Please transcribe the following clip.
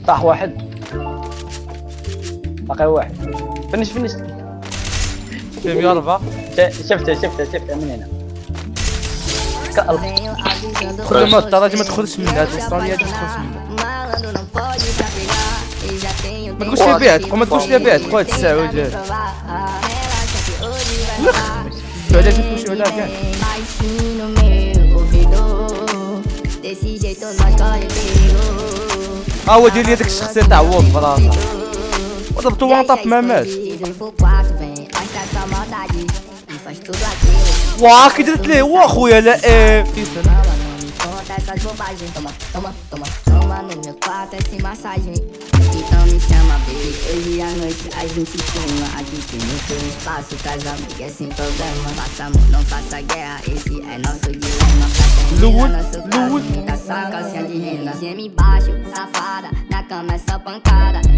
طاح واحد، باقي واحد. فنش فيهم يا ربع. شفته من هنا. خذ ما الدرجة ما تدخلش من هاد الاستراليا، ما تدخلش من ما تقولش لي بعت، ما تقولش لي بعت، خويا الساعة وجهك. علاش تمشيو على كاع؟ هو ديال هذاك الشخص تاع وولف براسه وضربتو وان طاب ما مات. واه كي درت ليه هو اخويا لا essas bobagens, toma no meu quarto essa massagem. Então me chama, baby, hoje à noite a gente queima. Aqui tem muito espaço, casa amiga, é sem problema. Faça amor, não faça guerra, esse é nosso dilema. Pra terminar nosso caso, me dá só calcinha de renda. Geme embaixo, safada, na cama é só pancada.